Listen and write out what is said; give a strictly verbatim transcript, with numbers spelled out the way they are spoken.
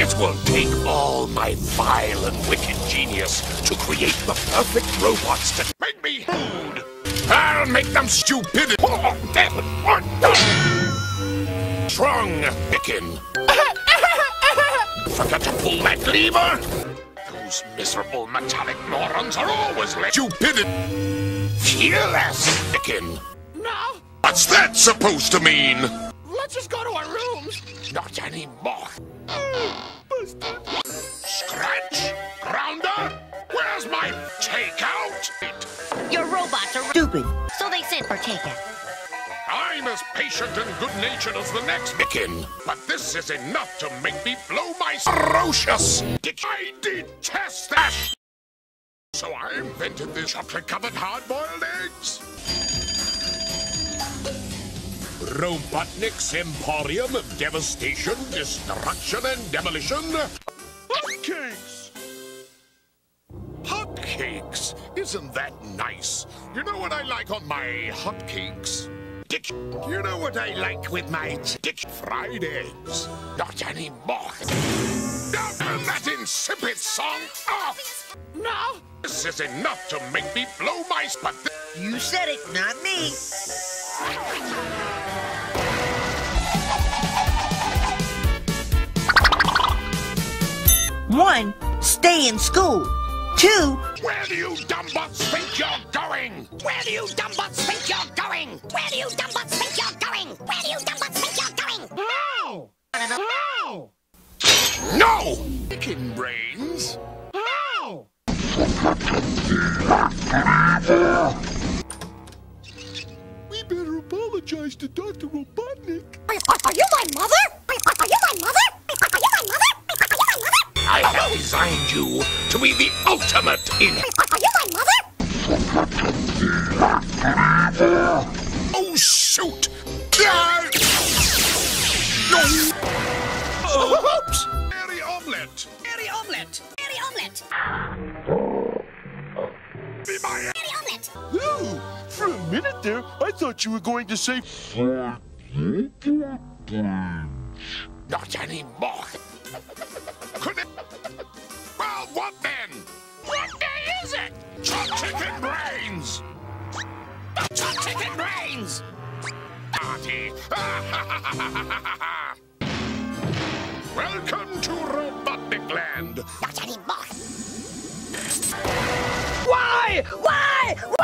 It will take all my vile and wicked genius to create the perfect robots to make me food. I'll make them stupid. Strong, Chicken. Forget to pull that lever. Those miserable metallic morons are always like stupid. Fearless, Chicken. No. What's that supposed to mean? Let's just go to our rooms. Not anymore. Busted. Scratch? Grounder? Where's my takeout? Your robots are stupid, so they sent for takeout. I'm as patient and good-natured as the next Chicken, but this is enough to make me blow my ferocious. I detest that. So I invented this chocolate-covered hard-boiled eggs. Robotnik's Emporium of Devastation, Destruction, and Demolition. Hotcakes! Hotcakes! Isn't that nice? You know what I like on my hotcakes? Dick. You know what I like with my dick fried eggs? Not anymore. Now turn that insipid song off! No. This is enough to make me blow my spot. You said it, not me. One, stay in school. Two, where do you dumbbuts think you're going? Where do you dumbbuts think you're going? Where do you dumbbuts think you're going? Where do you dumbbuts think you're going? No! No! No! Chicken brains. No! We better apologize to Doctor Robotnik. Are, are you my mother? Are, are you my mother? Are you my mother? Are you my mother? I have designed you to be the ultimate in... Are you my mother? Oh, shoot! Oops! Airy omelette! Airy omelette! Airy omelette! Be my... Airy omelette! Ooh, for a minute there, I thought you were going to say... Not anymore. Could it... Well, what then? What day is it? Chop chicken brains! Chop chicken brains! Party! Welcome to Robotnik Land! Not anymore! why? Why?